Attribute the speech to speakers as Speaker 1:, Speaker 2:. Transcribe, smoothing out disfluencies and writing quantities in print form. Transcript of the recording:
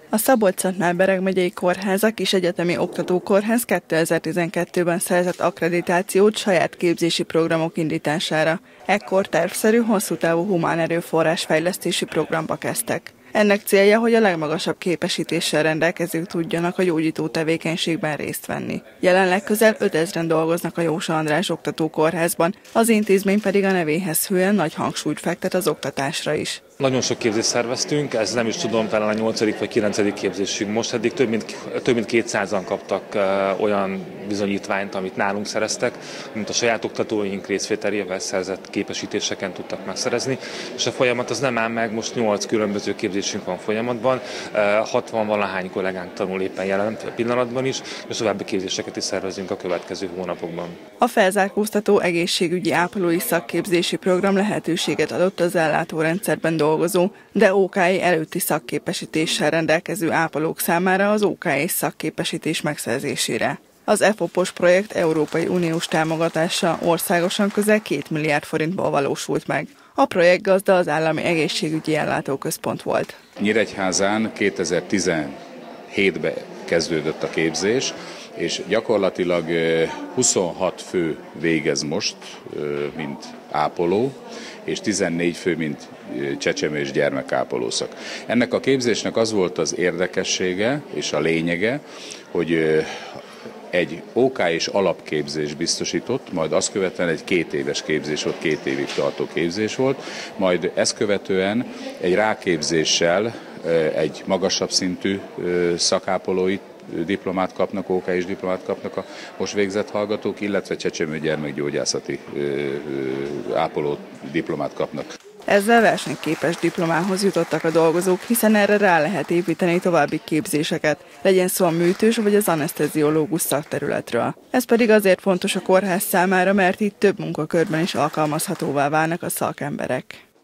Speaker 1: A Szabolcs-Szatmár-Bereg megyei kórházak és egyetemi oktatókórház 2012-ben szerzett akkreditációt saját képzési programok indítására. Ekkor tervszerű, hosszú távú humán erőforrás fejlesztési programba kezdtek. Ennek célja, hogy a legmagasabb képesítéssel rendelkezők tudjanak a gyógyító tevékenységben részt venni. Jelenleg közel 5000-en dolgoznak a Jósa András oktatókórházban, az intézmény pedig a nevéhez hűen nagy hangsúlyt fektet az oktatásra is.
Speaker 2: Nagyon sok képzést szerveztünk, ez nem is tudom, talán a 8. vagy 9. képzésünk. Most eddig több mint 200-an kaptak olyan bizonyítványt, amit nálunk szereztek, mint a saját oktatóink részvételével szerzett képesítéseken tudtak megszerezni. És a folyamat az nem áll meg, most 8 különböző képzésünk van folyamatban, 60-valahány kollégánk tanul éppen jelen pillanatban is, és további képzéseket is szervezünk a következő hónapokban.
Speaker 1: A felzárkóztató egészségügyi ápolói szakképzési program lehetőséget adott az ellátórendszerben dolgozó, de OKI előtti szakképesítéssel rendelkező ápolók számára az OKI szakképesítés megszerzésére. Az EFOPOS projekt Európai Uniós támogatása országosan közel 2 milliárd forintból valósult meg. A projekt gazda az Állami Egészségügyi Ellátóközpont volt.
Speaker 3: Nyíregyházán 2017-ben kezdődött a képzés, és gyakorlatilag 26 fő végez most, mint ápoló, és 14 fő, mint csecsemő és gyermekápolószak. Ennek a képzésnek az volt az érdekessége és a lényege, hogy egy OK és alapképzés biztosított, majd azt követően egy 2 éves képzés volt, 2 évig tartó képzés volt, majd ezt követően egy ráképzéssel egy magasabb szintű szakápolói diplomát kapnak, OK és diplomát kapnak a most végzett hallgatók, illetve csecsemő gyermekgyógyászati ápoló diplomát kapnak.
Speaker 1: Ezzel versenyképes diplomához jutottak a dolgozók, hiszen erre rá lehet építeni további képzéseket, legyen szó a műtős vagy az aneszteziológus szakterületről. Ez pedig azért fontos a kórház számára, mert itt több munkakörben is alkalmazhatóvá válnak a szakemberek.